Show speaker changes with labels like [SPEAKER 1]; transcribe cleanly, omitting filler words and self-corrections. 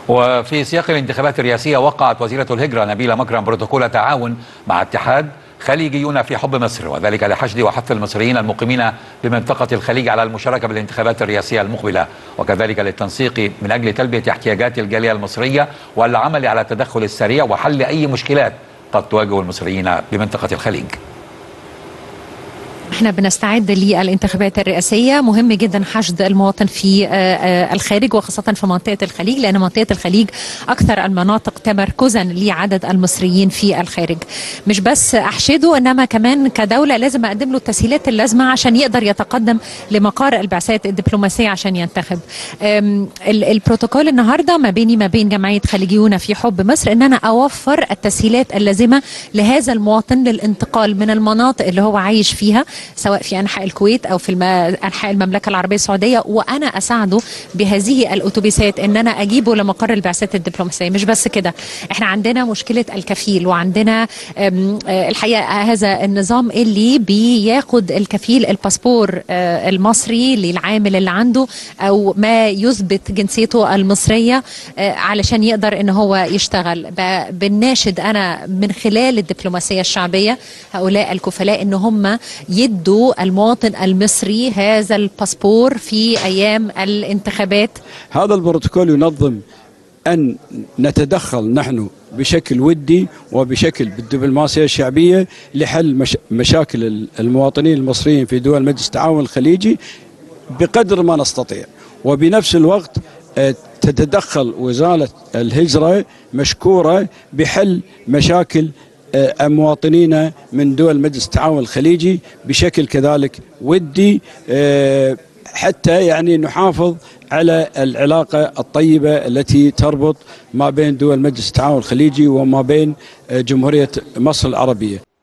[SPEAKER 1] وفي سياق الانتخابات الرئاسية وقعت وزيرة الهجرة نبيلة مكرم بروتوكول تعاون مع اتحاد خليجيون في حب مصر، وذلك لحشد وحث المصريين المقيمين بمنطقة الخليج على المشاركة بالانتخابات الرئاسية المقبلة، وكذلك للتنسيق من أجل تلبية احتياجات الجالية المصرية والعمل على التدخل السريع وحل أي مشكلات قد تواجه المصريين بمنطقة الخليج.
[SPEAKER 2] احنا بنستعد للانتخابات الرئاسية، مهم جدا حشد المواطن في الخارج وخاصة في منطقة الخليج، لأن منطقة الخليج أكثر المناطق تمركزا لعدد المصريين في الخارج. مش بس أحشده، إنما كمان كدولة لازم أقدم له التسهيلات اللازمة عشان يقدر يتقدم لمقار البعثات الدبلوماسية عشان ينتخب. البروتوكول النهاردة ما بيني ما بين جمعية خليجيون في حب مصر إن أنا أوفر التسهيلات اللازمة لهذا المواطن للانتقال من المناطق اللي هو عايش فيها سواء في أنحاء الكويت أو في أنحاء المملكة العربية السعودية، وأنا أساعده بهذه الأتوبيسات إن أنا أجيبه لمقر البعثات الدبلوماسية. مش بس كده، إحنا عندنا مشكلة الكفيل، وعندنا الحقيقة هذا النظام اللي بياخد الكفيل الباسبور المصري للعامل اللي عنده أو ما يثبت جنسيته المصرية علشان يقدر إن هو يشتغل. بنناشد أنا من خلال الدبلوماسية الشعبية هؤلاء الكفلاء إن هم يدوا المواطن المصري هذا الباسبور في أيام الانتخابات.
[SPEAKER 3] هذا البروتوكول ينظم أن نتدخل نحن بشكل ودي وبشكل بالدبلوماسية الشعبية لحل مشاكل المواطنين المصريين في دول مجلس التعاون الخليجي بقدر ما نستطيع، وبنفس الوقت تتدخل وزارة الهجرة مشكورة بحل مشاكل مواطنين من دول مجلس التعاون الخليجي بشكل كذلك ودي، حتى يعني نحافظ على العلاقة الطيبة التي تربط ما بين دول مجلس التعاون الخليجي وما بين جمهورية مصر العربية.